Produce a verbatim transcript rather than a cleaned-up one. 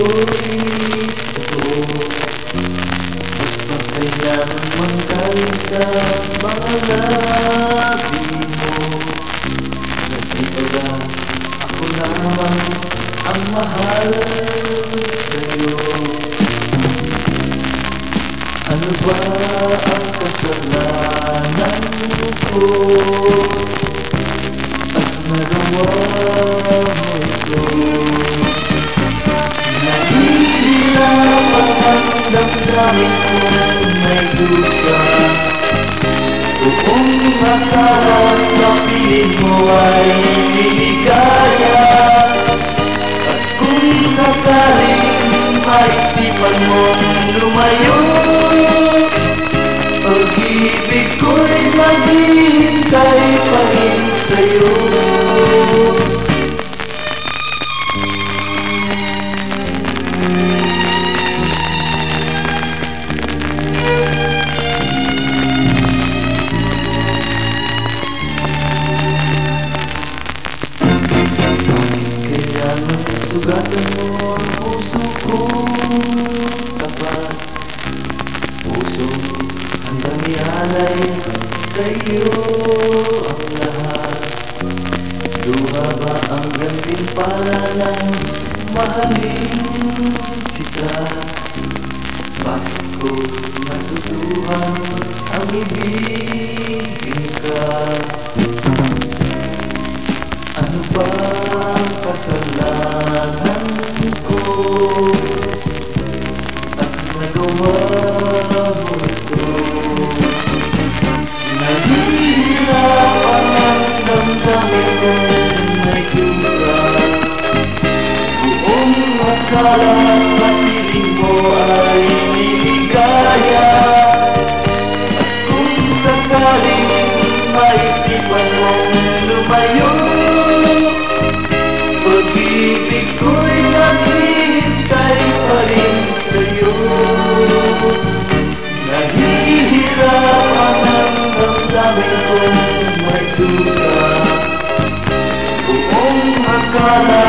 ko'y totoo. Magpakailangan mangkali sa mga labi mo. Nagtitira ako naman ang mahal sa'yo. Ano ba ang kasalanan ko at nagawa mo ito? Nahihirapan ang damdamin kong may dusa. Kung akala sa piling mo ay liligaya, at kung sakaling maisipan mong lumayo, pag-ibig ko'y maghihintay pa rin sa'yo. Kailangan sugatan mo ang puso ko tapat. Puso hanggang ialay sa'yo ang lahat. Luha ba ang gantimpala ng mahalin kita? Bakit ko natutuhan ang ibigin ka? Ano ba ang kasalanan ko at nagawa mo ito? Nahihirapan ang damdamin kong may dusa. Buong akala sa piling mo ay liligaya, at kung sakaling maisipan mong lumayo, pag-ibig ko'y naghihintay pa rin sa'yo. Nahihirapan ang damdamin kong may dusa. Buong akala